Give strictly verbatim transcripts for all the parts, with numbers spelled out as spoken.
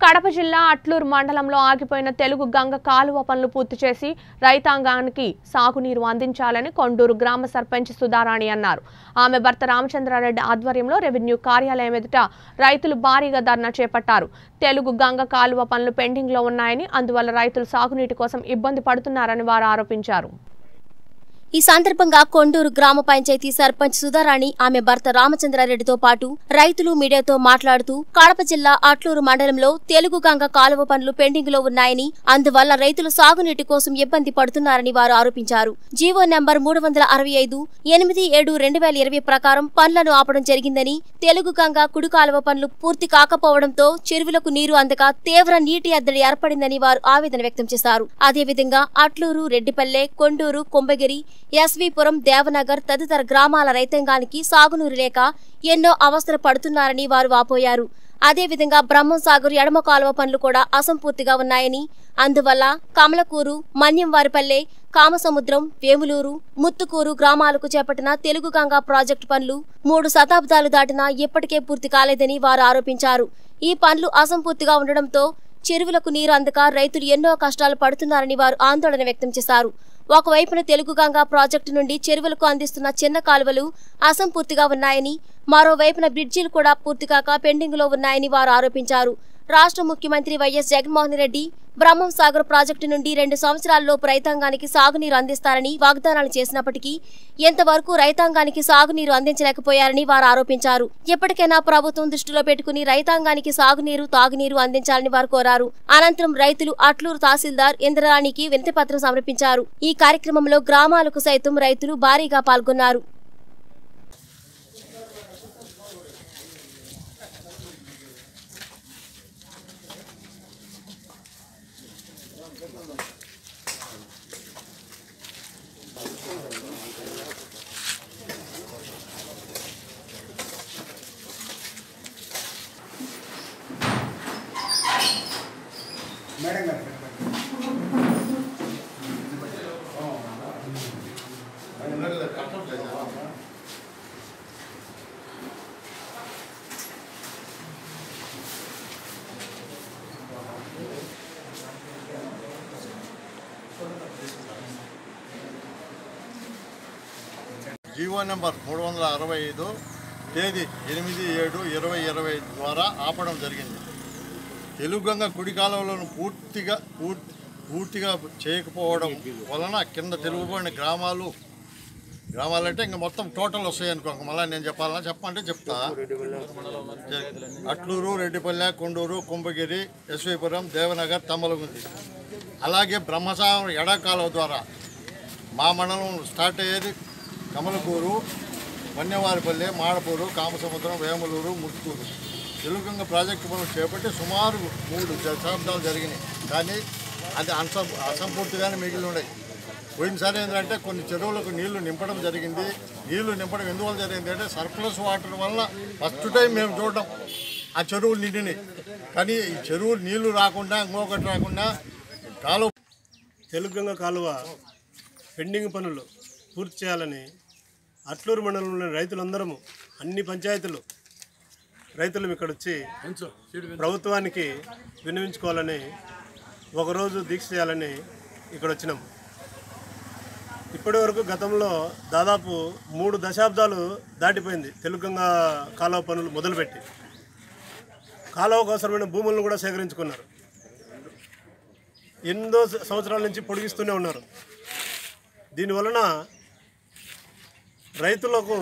కడప జిల్లా అట్లూరు మండలంలో ఆగిపోయిన తెలుగు గంగ కాలువ పనులు పూర్తి చేసి రైతాంగానికి సాగునీరు అందించాలని కొండూరు గ్రామ సర్పంచ్ సుధారాణి అన్నారు. ఆమె భర్త రామచంద్రారెడ్డి ఆధ్వర్యంలో రెవెన్యూ కార్యాలయం ఎదుట రైతులు భారీగా ధర్నా చేపట్టారు. తెలుగు గంగ కాలువ పనులు పెండింగ్ లో ఉన్నాయని, అందువల్ల రైతులు సాగునీటి కోసం ఇబ్బంది పడుతున్నారని వారు ఆరోపించారు. ఈ సందర్భంగా కొండూరు గ్రామ పంచాయతీ సర్పంచ్ సుధారాణి ఆమె భర్త రామచంద్రారెడ్డితో పాటు రైతులు మీడియాతో మాట్లాడుతూ కడప జిల్లా అట్లూరు మండలంలో తెలుగు గంగ కాలువ పనులు పెండింగ్ లో ఉన్నాయని, అందువల్ల రైతులు సాగునీటి కోసం ఇబ్బంది పడుతున్నారని వారు ఆరోపించారు. జీవో నెంబర్ మూడు వందల అరవై ఐదు ఎనిమిది ఏడు రెండు వేల ఇరవై ప్రకారం పనులను ఆపడం జరిగిందని, తెలుగు గంగ కుడి కాలువ పనులు పూర్తి కాకపోవడంతో చెరువులకు నీరు అందక తీవ్ర నీటి ఎద్దడి ఏర్పడిందని వారు ఆవేదన వ్యక్తం చేశారు. అదేవిధంగా అట్లూరు, రెడ్డిపల్లె, కొండూరు, కుంభగిరి, ఎస్వీపురం, దేవనగర్ తదితర గ్రామాల రైతాంగానికి సాగునీరు లేక ఎన్నో అవస్థలు పడుతున్నారని వారు వాపోయారు. అదేవిధంగా బ్రహ్మం సాగర్ ఎడమ కాలువ పనులు కూడా అసంపూర్తిగా ఉన్నాయని, అందువల్ల కమలకూరు, మన్యంవారిపల్లె, కామసముద్రం, వేములూరు, ముత్తుకూరు గ్రామాలకు చేపట్టిన తెలుగు గంగా ప్రాజెక్టు పనులు మూడు శతాబ్దాలు దాటినా ఇప్పటికే పూర్తి కాలేదని వారు ఆరోపించారు. ఈ పనులు అసంపూర్తిగా ఉండడంతో చెరువులకు నీరు అందక రైతులు ఎన్నో కష్టాలు పడుతున్నారని వారు ఆందోళన వ్యక్తం చేశారు. ఒకవైపున తెలుగు గంగా ప్రాజెక్టు నుండి చెరువులకు అందిస్తున్న చిన్న కాలువలు అసంపూర్తిగా ఉన్నాయని, మరోవైపున బ్రిడ్జిలు కూడా పూర్తికాక పెండింగ్ లో ఉన్నాయని వారు ఆరోపించారు. రాష్ట్ర ముఖ్యమంత్రి వైఎస్ జగన్మోహన్ రెడ్డి బ్రహ్మం సాగర్ ప్రాజెక్టు నుండి రెండు సంవత్సరాల్లోపు రైతాంగానికి సాగునీరు అందిస్తారని వాగ్దానాలు చేసినప్పటికీ ఎంతవరకు రైతాంగానికి సాగునీరు అందించలేకపోయారని వారు ఆరోపించారు. ఎప్పటికైనా ప్రభుత్వం దృష్టిలో పెట్టుకుని రైతాంగానికి సాగునీరు, తాగునీరు అందించాలని వారు కోరారు. అనంతరం రైతులు అట్లూరు తహసీల్దార్ ఇంద్రాణికి వినతి పత్రం సమర్పించారు. ఈ కార్యక్రమంలో గ్రామాలకు సైతం రైతులు భారీగా పాల్గొన్నారు. మేడం గారు జీవో నెంబర్ మూడు వందల అరవై ఐదు తేదీ ఎనిమిది ఏడు ఇరవై ఇరవై ద్వారా ఆపడం జరిగింది. తెలుగు గంగ కుడి కాలువలను పూర్తిగా పూర్తి పూర్తిగా చేయకపోవడం వలన కింద తెలుగుబడిన గ్రామాలు గ్రామాలంటే ఇంకా మొత్తం టోటల్ వస్తాయి అనుకో. మళ్ళీ నేను చెప్పాలన్నా చెప్పమంటే చెప్తా. అట్లూరు, రెడ్డిపల్లె, కొండూరు, కుంభగిరి, ఎస్వీపురం, దేవనగర్, తమ్మలగుంది, అలాగే బ్రహ్మసాగర్ ఎడ కాలువ ద్వారా మా మండలం స్టార్ట్ అయ్యేది కమలకూరు, వన్యవారిపల్లె, మాడపూరు, కామసముద్రం, వేములూరు, ముత్తూరు తెలుగు గంగ ప్రాజెక్టు పనులు చేపట్టి సుమారు మూడు దశాబ్దాలు జరిగినాయి. కానీ అది అస అసంపూర్తిగానే మిగిలి ఉన్నాయి. పోయినసారి ఏంటంటే కొన్ని చెరువులకు నీళ్లు నింపడం జరిగింది. నీళ్లు నింపడం ఎందువల్ల జరిగింది అంటే సర్ప్లస్ వాటర్ వల్ల ఫస్ట్ టైం మేము చూడడం ఆ చెరువులు నిండినాయి. కానీ ఈ చెరువులు నీళ్లు రాకుండా ఇంకొకటి రాకుండా కాలువ తెలుగు గంగ కాలువ పెండింగ్ పనులు పూర్తి చేయాలని అట్లూరు మండలంలోని రైతులందరము, అన్ని పంచాయతీలు రైతులు ఇక్కడ వచ్చి ప్రభుత్వానికి విన్నవించుకోవాలని, ఒకరోజు దీక్ష చేయాలని ఇక్కడ వచ్చినాం. ఇప్పటి వరకు గతంలో దాదాపు మూడు దశాబ్దాలు దాటిపోయింది తెలుగు గంగ కాలువ పనులు మొదలుపెట్టి. కాలువ అవసరమైన భూములను కూడా సేకరించుకున్నారు. ఎన్నో సంవత్సరాల నుంచి పొడిగిస్తూనే ఉన్నారు. దీనివలన రైతులకు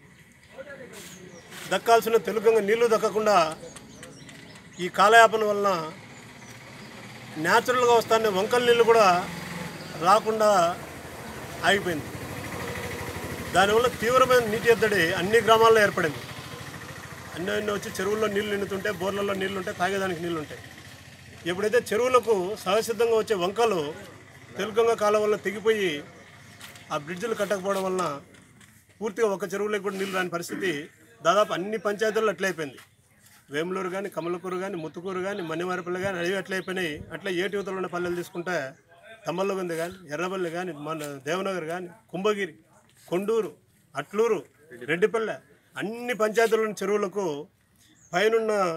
దక్కాల్సిన తెలుగు గంగ నీళ్లు దక్కకుండా ఈ కాలయాపన వలన న్యాచురల్గా వస్తానే వంకల నీళ్ళు కూడా రాకుండా ఆగిపోయింది. దానివల్ల తీవ్రమైన నీటి ఎద్దడి అన్ని గ్రామాల్లో ఏర్పడింది. అన్ని అన్ని వచ్చి చెరువుల్లో నీళ్లు నిండుతుంటే, బోర్లలో నీళ్లు ఉంటాయి, తాగేదానికి నీళ్లు ఉంటాయి. ఎప్పుడైతే చెరువులకు సహసిద్ధంగా వచ్చే వంకలు తెలుగు గంగ కాలం వల్ల తెగిపోయి ఆ బ్రిడ్జిలు కట్టకపోవడం వలన పూర్తిగా ఒక చెరువులకు కూడా నీళ్ళు రాని పరిస్థితి దాదాపు అన్ని పంచాయతీల్లో అట్లయిపోయింది. వేములూరు కానీ, కమలకూరు కానీ, ముత్తుకూరు కానీ, మన్యమారిపల్లి కానీ అవి అట్లయిపోయినాయి. అట్లా ఏటి యువతలో ఉన్న పల్లెలు తీసుకుంటే తమ్మలగుంది కానీ, ఎర్రబల్లి కానీ, మన దేవనగర్ కానీ, కుంభగిరి, కొండూరు, అట్లూరు, రెడ్డిపల్లె అన్ని పంచాయతీలోని చెరువులకు పైనున్న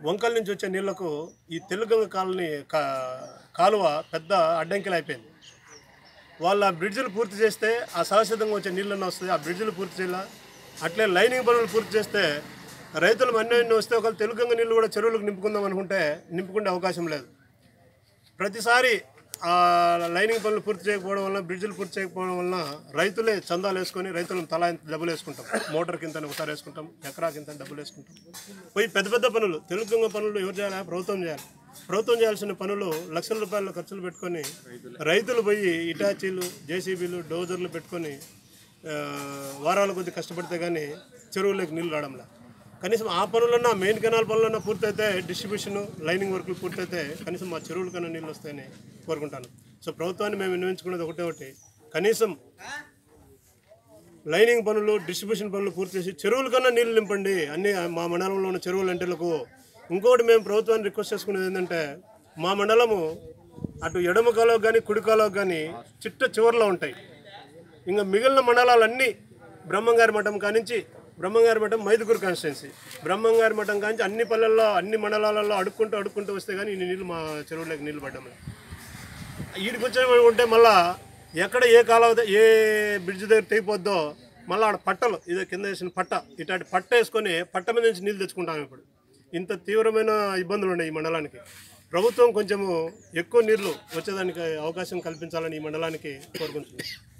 వంకల నుంచి వచ్చే నీళ్లకు ఈ తెలుగంగ కాలనీ కా కాలువ పెద్ద అడ్డంకిలు అయిపోయింది. వాళ్ళు ఆ బ్రిడ్జిలు పూర్తి చేస్తే ఆ సహసిద్ధంగా వచ్చే నీళ్ళన్నీ వస్తుంది. ఆ బ్రిడ్జిలు పూర్తి చేయాల, అట్లే లైనింగ్ పనులు పూర్తి చేస్తే రైతులు అన్నీ వస్తే ఒకవేళ తెలుగంగ నీళ్ళు కూడా చెరువులకు నింపుకుందాం అనుకుంటే నింపుకునే అవకాశం లేదు. ప్రతిసారి ఆ లైనింగ్ పనులు పూర్తి చేయకపోవడం వల్ల, బ్రిడ్జిలు పూర్తి చేయకపోవడం వలన రైతులే చందాలు వేసుకొని రైతులను తలా ఇంత డబ్బులు వేసుకుంటాం. మోటార్ కింద ఒకసారి వేసుకుంటాం, ఎకరాకి ఇంత డబ్బులు వేసుకుంటాం. పోయి పెద్ద పెద్ద పనులు తెలుగంగ పనులు ఎవరు చేయాలి? ప్రభుత్వం చేయాలి. ప్రభుత్వం చేయాల్సిన పనులు లక్షల రూపాయల ఖర్చులు పెట్టుకొని రైతులు పోయి ఇటాచీలు, జేసీబీలు, డోజర్లు పెట్టుకొని వారాల కొద్ది కష్టపడితే కానీ చెరువులకు నీళ్ళు రావడంలా. కనీసం ఆ పనులన్నా, మెయిన్ కెనాల్ పనులన్నా పూర్తయితే, డిస్ట్రిబ్యూషన్ లైనింగ్ వర్క్లు పూర్తయితే కనీసం మా చెరువుల కన్నా నీళ్ళు వస్తాయని కోరుకుంటాను. సో ప్రభుత్వాన్ని మేము విన్నవించుకునేది ఒకటే ఒకటి, కనీసం లైనింగ్ పనులు, డిస్ట్రిబ్యూషన్ పనులు పూర్తి చేసి చెరువుల కన్నా నీళ్ళు నింపండి అన్ని మా మండలంలో ఉన్న చెరువుల ఎంటలకు. ఇంకోటి మేము ప్రభుత్వాన్ని రిక్వెస్ట్ చేసుకునేది ఏంటంటే, మా మండలము అటు ఎడమ కాలువకు కానీ కుడి కాలువకు కానీ చిట్ట చివరిలో ఉంటాయి. ఇంకా మిగిలిన మండలాలన్నీ బ్రహ్మంగారి మఠం కానించి, బ్రహ్మంగారి మఠం మైదుకూరు కాన్స్టిట్యున్సీ, బ్రహ్మంగారి మఠం కానించి అన్ని పల్లెల్లో, అన్ని మండలాలలో అడుక్కుంటూ అడుక్కుంటూ వస్తే కానీ ఇన్ని నీళ్ళు మా చెరువులోకి నీళ్ళు పడ్డాము. వీడికి వచ్చామంటే మళ్ళీ ఎక్కడ ఏ కాలువ, ఏ బ్రిడ్జ్ దగ్గర తెగిపోద్దో మళ్ళీ ఆడ పట్టలు, ఇదే కింద వేసిన పట్ట, ఇట్లాంటి పట్ట వేసుకొని పట్ట మీద నుంచి నీళ్ళు తెచ్చుకుంటాము. ఇప్పుడు ఇంత తీవ్రమైన ఇబ్బందులు ఉన్నాయి ఈ మండలానికి. ప్రభుత్వం కొంచెము ఎక్కువ నీళ్లు వచ్చేదానికి అవకాశం కల్పించాలని ఈ మండలానికి కోరుకుంటున్నాం.